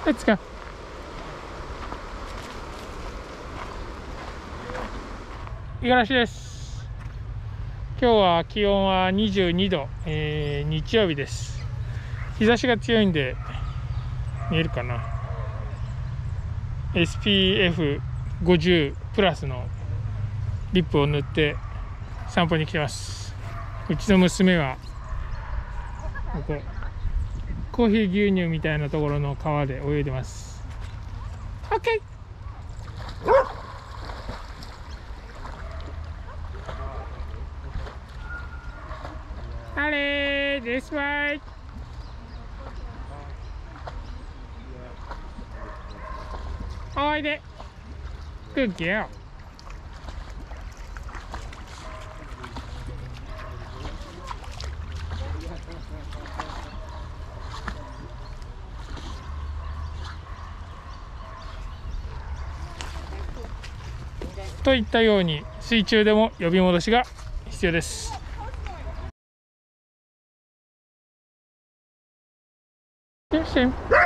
レッツゴー。五十嵐です。今日は気温は22度、日曜日です。日差しが強いんで見えるかな。 SPF50 プラスのリップを塗って散歩に来てます。うちの娘はここコーヒー牛乳みたいなところの川で泳いでます。 OK。 あれー This way。 おいで Good girl。といったように水中でも呼び戻しが必要です。よし。